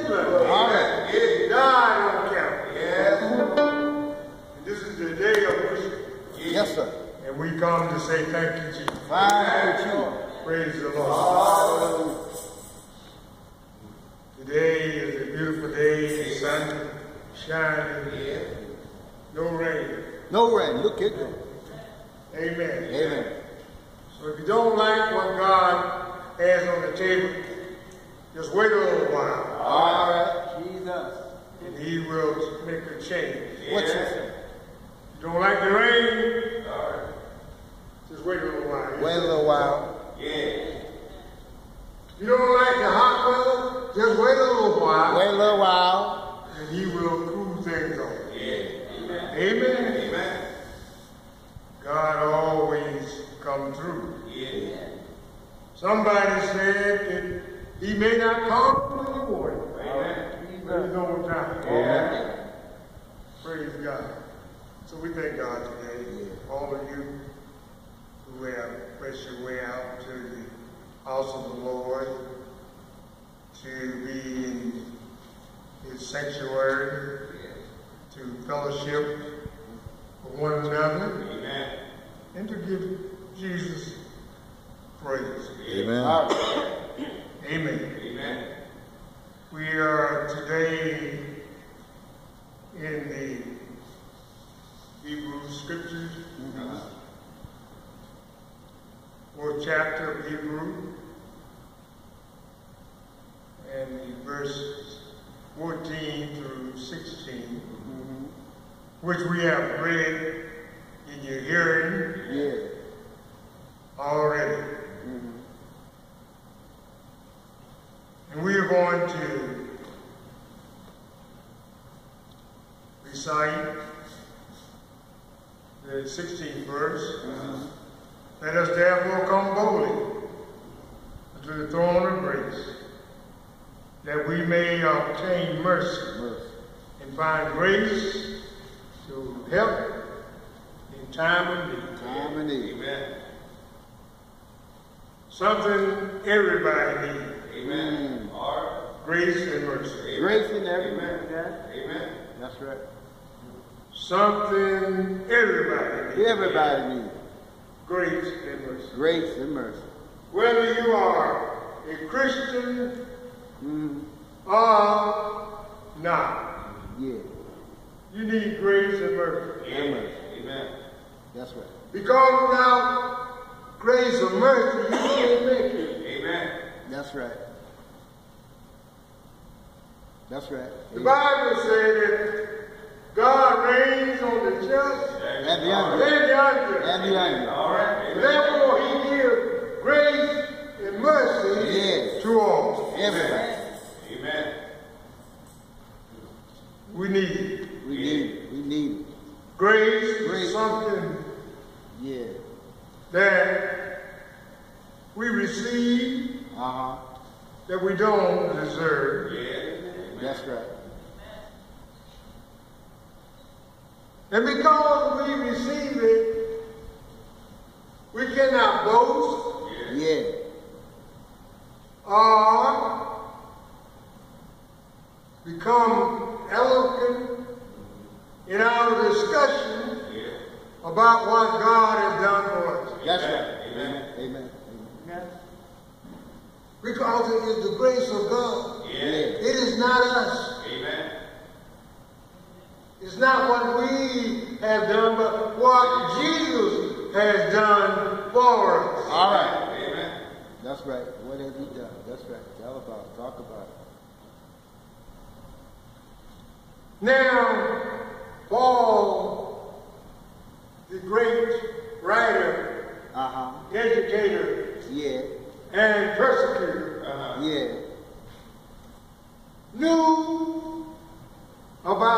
his blood. All right. He died on Calvary. Yes. And this is the day of worship. Yes, sir. And we come to say thank you, Jesus. Thank you. Praise the Lord. Today is a beautiful day. The sun shining. No rain. No rain. Look at them. Amen. Amen. So if you don't like what God has on the table, just wait a little while. All right. Jesus. And he will make a change. What's that? You don't like the rain? All right. Just wait a little while. Wait a little while. Yeah. You don't like the hot weather? Just wait a little while. Wait a little while. And he will cool things off. Yeah. Amen. Amen. God always come through. Yeah. Somebody said that he may not come in the morning. Amen. But he's on time. Yeah. Praise God. So we thank God today. Yeah. All of you who have pressed your way out to the house of the Lord to be in his sanctuary, to fellowship with one another, amen, and to give Jesus praise. Amen. Amen. Amen. We are today in the Hebrew Scriptures, fourth chapter of Hebrew, and verses 14 through 16, which we have read in your hearing already. And we are going to recite the 16th verse. Let us therefore come boldly to the throne of grace, that we may obtain mercy and find grace to help in time of need. Time of need. Amen. Something everybody needs. Amen. Grace and mercy. Grace in everything. Amen. That's right. Something everybody needs. Everybody needs Grace and mercy. grace and mercy. Whether you are a Christian or not, Yeah. you need grace and mercy. And mercy. Amen. That's right. Because without grace and mercy, you can't make it. Amen. That's right. That's right. The Bible said that God reigns on the just And the and unjust. the unjust. And the unjust. All right. Therefore, he gives grace and mercy Yes. to all. Everybody. Amen. We need it. We need it. We need it. Grace is Grace. something Yeah. that we receive that we don't deserve. That's right. And because we receive it, we cannot boast Yeah. or become eloquent in our discussion about what God has done for us. That's right. Amen. Amen. Because it is the grace of God. Yeah. It is not us. Amen. It's not what we have done, but what Jesus has done for us. All right. Amen. That's right. What has he done? That's right. Tell about it. Talk about it. Now, Paul, the great writer, educator, Yeah. and persecutor, Yeah. knew about